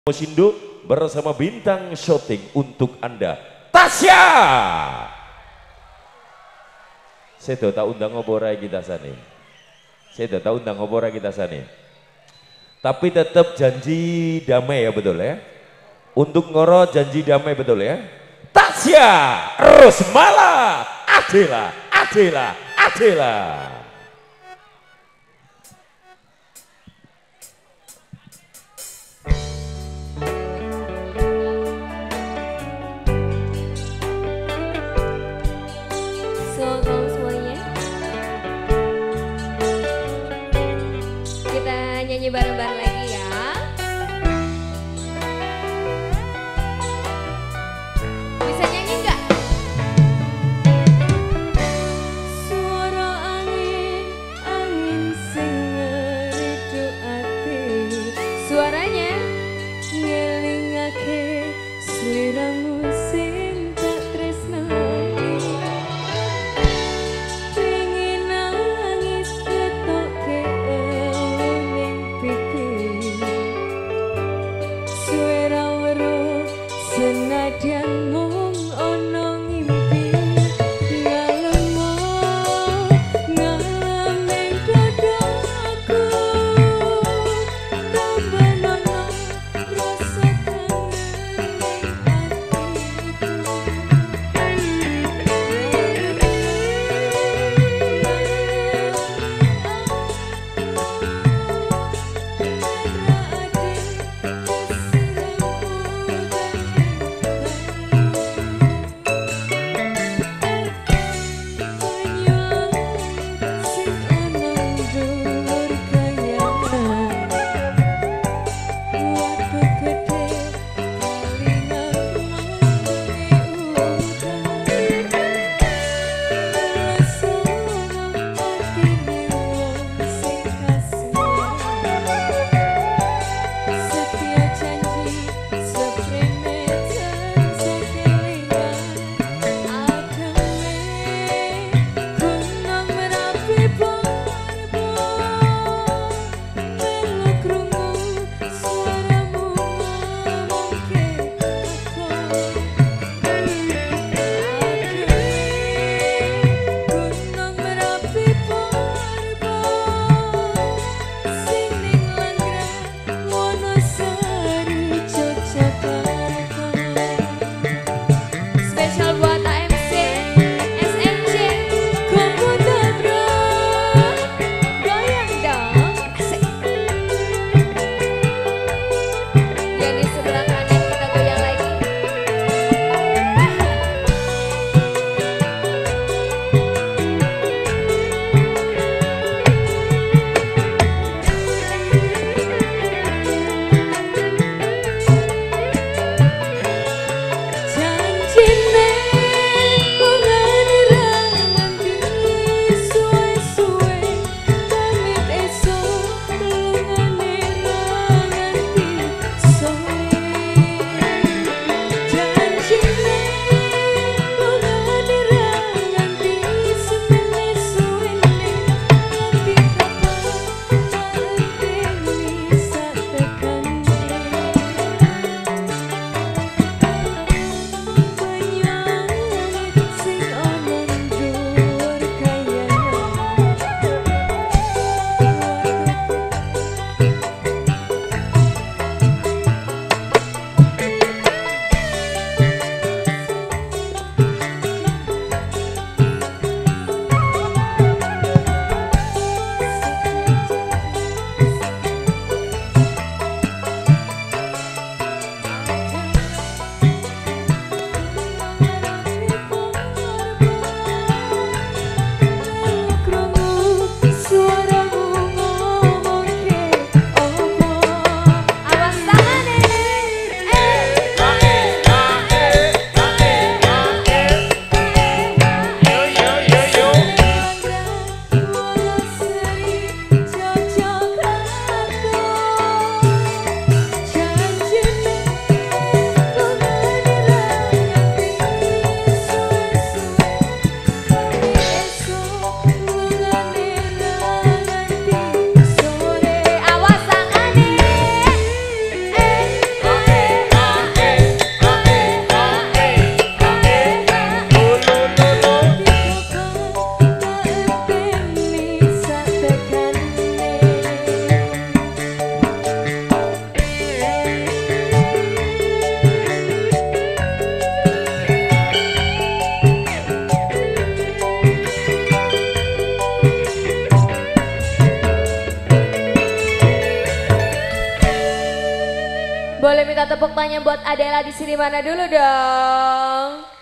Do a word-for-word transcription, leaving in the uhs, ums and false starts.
Mosindo bersama bintang syuting untuk Anda, Tasya. Saya sudah tahu undang ngoborai kita sana. Saya sudah tahu undang ngoborai kita sana. Tapi tetap janji damai ya, betul ya. Untuk ngoro janji damai, betul ya. Tasya Rosmala Adela Adela Adela. Selamat semuanya. Kita nyanyi bareng-bareng lagi ya. Bisa nyanyi nggak? Suara angin, angin sing ngeridu ati. Suaranya ngelingake sliramu sing tak tresnani. Pengen nangis ketoke eling pipi. Suara weruh senadyan mung ono ngimpi. Ngalemo ngameng dodoku. Tambanono rasa kangen ning atiku. boleh minta tepuk tangan buat Adela di sini mana dulu dong.